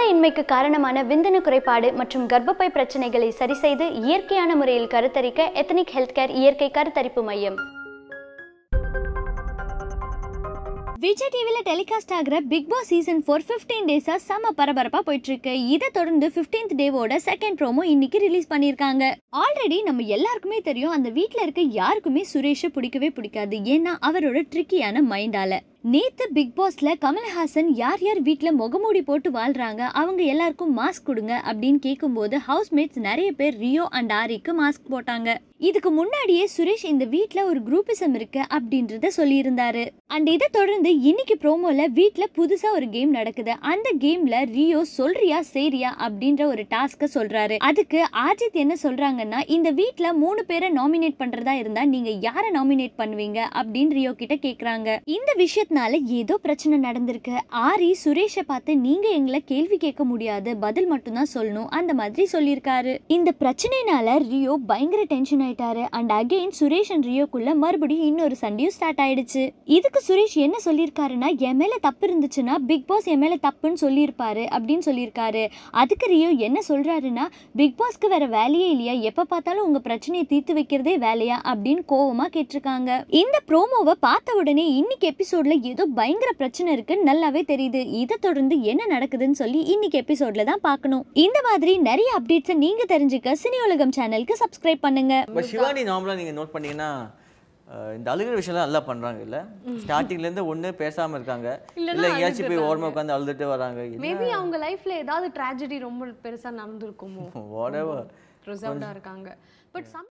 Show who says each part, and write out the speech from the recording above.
Speaker 1: குழந்தையின்மைக்கு காரணமான விந்தணு குறைபாடு மற்றும் கர்ப்பப்பை பிரச்சனைகளை சரிசெய்து இயற்கையான முறையில் கருத்தரிக்க எத்னிக் ஹெல்த் கேர் இயற்கை கருத்தரிப்பு மையம். விஜய் டிவில டெலிகாஸ்ட் ஆகிற பிக் பாஸ் சீசன் 4 15 டேஸா செம பரபரப்பா போயிட்டு இருக்கு. இதை தொடர்ந்து 15th டேவோட செகண்ட் ப்ரோமோ இன்னைக்கு ரிலீஸ் பண்ணிருக்காங்க. ஆல்ரெடி நம்ம எல்லாருக்குமே தெரியும், அந்த வீட்ல இருக்க யாருக்குமே சுரேஷை பிடிக்கவே பிடிக்காது. ஏன்னா அவரோட ட்ரிக்கியான மைண்டால. நேத்து பிக் பாஸ்ல கமல்ஹாசன் யார் யார் வீட்டுல முகமூடி போட்டு வாழ்றாங்க, அவங்க எல்லாருக்கும் மாஸ்க் கொடுங்க அப்படின்னு கேட்கும்போது ஹவுஸ்மேட்ஸ் நிறைய பேர் ரியோ அண்ட் ஆரிக்கு மாஸ்க் போட்டாங்க. இதுக்கு முன்னாடியே சுரேஷ் இந்த வீட்ல ஒரு குரூப்பிசம் இருக்கு அப்படின்றத சொல்லியிருந்தாரு. அண்ட் இதை தொடர்ந்து இன்னைக்கு ப்ரோமோல வீட்ல புதுசா ஒரு கேம் நடக்குது. அந்த கேம்ல ரியோ சொல்றியா சரியா அப்படின்ற ஒரு டாஸ்க சொல்றாரு. அதுக்கு அஜித் என்ன சொல்றாங்கன்னா, இந்த வீட்ல 3 பேரை நாமினேட் பண்றதா இருந்தா நீங்க யாரை நாமினேட் பண்ணுவீங்க அப்படின்னு ரியோ கிட்ட கேக்குறாங்க. இந்த விஷயத்தினால ஏதோ பிரச்சனை நடந்திருக்கு. ஆரி சுரேஷை பார்த்து நீங்க எங்களை கேள்வி கேட்க முடியாது, பதில் மட்டும் தான் சொல்லணும் அந்த மாதிரி சொல்லியிருக்காரு. இந்த பிரச்சனைனால ரியோ பயங்கர டென்ஷன் ஆயிட்டாரு. அண்ட் அகைன் சுரேஷ் அண்ட் ரியோக்குள்ள மறுபடியும் இன்னொரு சண்டையும் ஸ்டார்ட் ஆயிடுச்சு. இதுக்கு சுரேஷ் என்ன சொல்லியிருக்காருன்னா, என் மேல தப்பு இருந்துச்சுன்னா பிக் பாஸ் என் மேல தப்புன்னு சொல்லியிருப்பாரு அப்படின்னு சொல்லியிருக்காரு. அதுக்கு ரியோ என்ன சொல்றாருன்னா, பிக் பாஸ்க்கு வேற வேலையே இல்லையா, எப்ப பார்த்தாலும் உங்க பிரச்சனையை தீர்த்து வைக்கிறதே வேலையா அப்படின்னு கோவமா கேட்டிருக்காங்க. இந்த ப்ரோமோவை பார்த்த உடனே இன்னைக்கு எபிசோட்ல ஏதோ பயங்கர பிரச்சனை இருக்கு நல்லாவே தெரியுது. இதை தொடர்ந்து என்ன நடக்குதுன்னு சொல்லி இன்னைக்கு எபிசோட்ல தான் பார்க்கணும். இந்த மாதிரி நிறைய அப்டேட்ஸை நீங்க தெரிஞ்சுக்க சினி உலகம் சேனலுக்கு சப்ஸ்கிரைப் பண்ணுங்க.
Speaker 2: சிவானி நார்மலா நீங்க நோட் பண்ணீங்கன்னா இந்த அழுகிற விஷயம்லாம் நல்லா பண்றாங்க இல்ல, ஸ்டார்டிங்ல இருந்து ஒண்ணு பேசாம இருக்காங்க, இல்ல எங்கேயாச்சும் போய் ஓரமா உட்கார்ந்து அழுதுட்டு வராங்க.
Speaker 3: மேபி அவங்க லைஃப்ல ஏதாவது ட்ராஜடி ரொம்ப பெருசா நடந்துருக்குமோ,
Speaker 2: whatever
Speaker 3: ரிசர்வ்டா இருக்காங்க. பட்